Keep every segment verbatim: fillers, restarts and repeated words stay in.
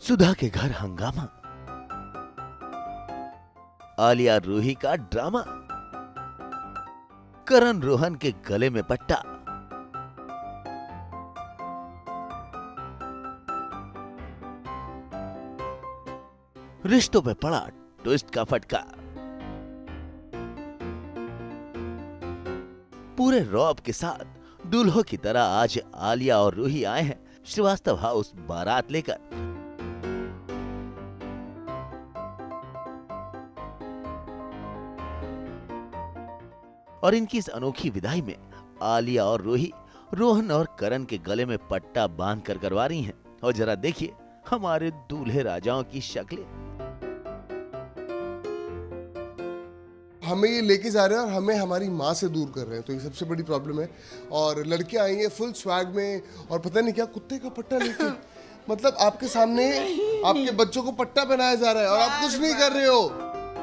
सुधा के घर हंगामा, आलिया रूही का ड्रामा, करण रोहन के गले में पट्टा, रिश्तों पे पड़ा ट्विस्ट का फटका। पूरे रौब के साथ दूल्हों की तरह आज आलिया और रूही आए हैं श्रीवास्तव हाउस बारात लेकर। और इनकी इस अनोखी विदाई में आलिया और रूही रोहन और करण के गले में पट्टा बांध कर करवा रही हैं। और जरा देखिए हमारे दूल्हे राजाओं की शक्लें। हमें ये लेके जा रहे हैं और हमें हमारी माँ से दूर कर रहे हैं, तो ये सबसे बड़ी प्रॉब्लम है। और लड़के आएंगे फुल स्वैग में और पता नहीं क्या कुत्ते का पट्टा लेके मतलब आपके सामने आपके बच्चों को पट्टा पहनाया जा रहा है और आप कुछ नहीं कर रहे हो।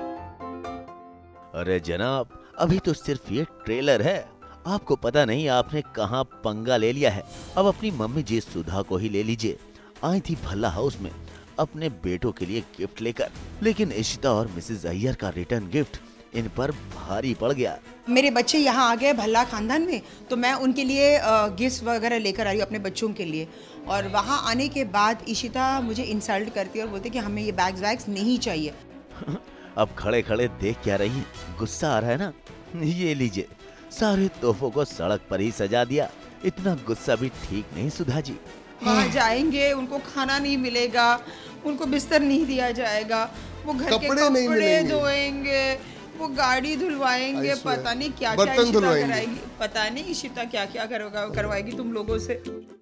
अरे जनाब, अभी तो सिर्फ ये ट्रेलर है, आपको पता नहीं आपने कहां पंगा ले लिया है। अब अपनी मम्मी जी सुधा को ही ले लीजिए। आई थी भल्ला हाउस में अपने बेटों के लिए गिफ्ट लेकर, लेकिन इशिता और मिसेस अय्यर का रिटर्न गिफ्ट इन पर भारी पड़ गया। मेरे बच्चे यहाँ आ गए भल्ला खानदान में, तो मैं उनके लिए गिफ्ट वगैरह लेकर आई हूँ अपने बच्चों के लिए। और वहाँ आने के बाद इशिता मुझे इंसल्ट करती है और बोलती है कि हमें ये बैग्स वैग्स नहीं चाहिए। अब खड़े खड़े देख क्या रही, गुस्सा आ रहा है ना? ये लीजिए, सारे तोहफों को सड़क पर ही सजा दिया। इतना गुस्सा भी ठीक नहीं सुधा जी। वहाँ जाएंगे, उनको खाना नहीं मिलेगा, उनको बिस्तर नहीं दिया जाएगा, वो घर के कपड़े धोएंगे, वो गाड़ी धुलवाएंगे, पता नहीं क्या क्या इशिता कराएगी, पता नहीं इशिता क्या क्या करवाएगी तुम लोगों से।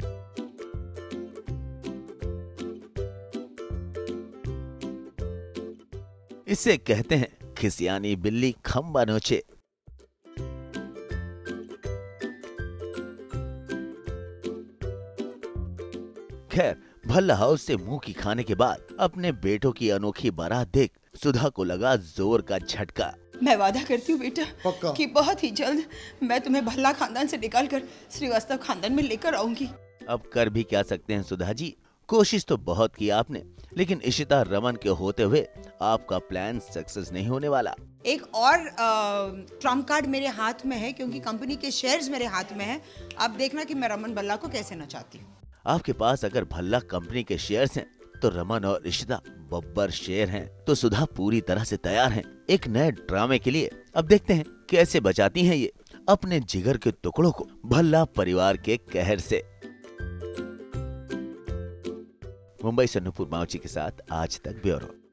इसे कहते हैं खिसियानी बिल्ली खंबा नोचे। खैर, भल्ला हाउस से मुंह की खाने के बाद अपने बेटों की अनोखी बारात देख सुधा को लगा जोर का झटका। मैं वादा करती हूँ बेटा कि बहुत ही जल्द मैं तुम्हें भल्ला खानदान से निकालकर श्रीवास्तव खानदान में लेकर आऊंगी। अब कर भी क्या सकते हैं सुधा जी, कोशिश तो बहुत की आपने, लेकिन इशिता रमन के होते हुए आपका प्लान सक्सेस नहीं होने वाला। एक और ट्रम्प कार्ड मेरे हाथ में है, क्योंकि कंपनी के शेयर्स मेरे हाथ में है। अब देखना कि मैं रमन भल्ला को कैसे नचाती हूँ। आपके पास अगर भल्ला कंपनी के शेयर्स हैं, तो रमन और इशिता बब्बर शेर हैं, तो सुधा पूरी तरह से तैयार हैं एक नए ड्रामे के लिए। अब देखते हैं कैसे बचाती हैं ये अपने जिगर के टुकड़ों को भल्ला परिवार के कहर से। मुंबई से नुपुर मावची के साथ आज तक ब्यूरो।